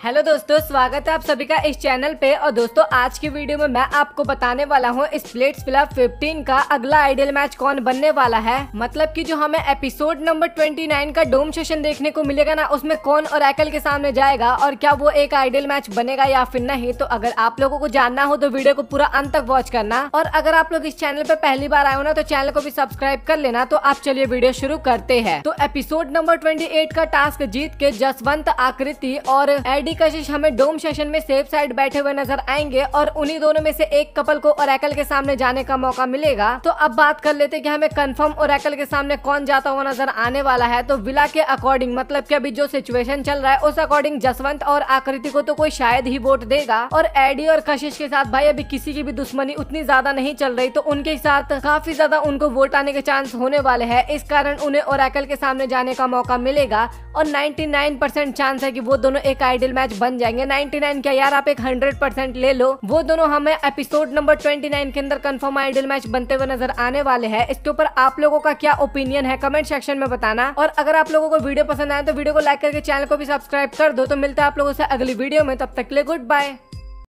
Hello दोस्तों, स्वागत है आप सभी का इस चैनल पे। और दोस्तों आज की वीडियो में मैं आपको बताने वाला हूँ स्प्लिट्स विला 15 का अगला आइडल मैच कौन बनने वाला है। मतलब कि जो हमें एपिसोड नंबर 29 का डोम सेशन देखने को मिलेगा ना, उसमें कौन ओरेकल के सामने जाएगा और क्या वो एक आइडल मैच बनेगा या फिर नहीं। तो अगर आप लोगों को जानना हो तो वीडियो को पूरा अंत तक वॉच करना। और अगर आप लोग इस चैनल पे पहली बार आए हो ना तो चैनल को भी सब्सक्राइब कर लेना। तो आप चलिए वीडियो शुरू करते हैं। तो एपिसोड नंबर 28 का टास्क जीत के जसवंत, आकृति और एडी कशिश हमें डोम सेशन में सेफ साइड बैठे हुए नजर आएंगे और उन्हीं दोनों में से एक कपल को ओरेकल के सामने जाने का मौका मिलेगा। तो अब बात कर लेते हैं कि हमें कंफर्म ओरेकल के सामने कौन जाता हुआ नजर आने वाला है। तो विला के अकॉर्डिंग, मतलब कि अभी जो सिचुएशन चल रहा है उस अकॉर्डिंग जसवंत और आकृति को तो कोई शायद ही वोट देगा। और एडी और कशिश के साथ भाई अभी किसी की भी दुश्मनी उतनी ज्यादा नहीं चल रही, तो उनके साथ काफी ज्यादा उनको वोट आने के चांस होने वाले हैं। इस कारण उन्हें ओरेकल के सामने जाने का मौका मिलेगा और 99% चांस है कि वो दोनों एक आइडल मैच बन जाएंगे। 99 क्या यार, आप एक 100% ले लो। वो दोनों हमें एपिसोड नंबर 29 के अंदर कंफर्म आइडल मैच बनते हुए नजर आने वाले हैं। इसके ऊपर आप लोगों का क्या ओपिनियन है कमेंट सेक्शन में बताना। और अगर आप लोगों को वीडियो पसंद आए तो वीडियो को लाइक करके चैनल को भी सब्सक्राइब कर दो। तो मिलता है आप लोगों से अगली वीडियो में, तब तक के लिए गुड बाय।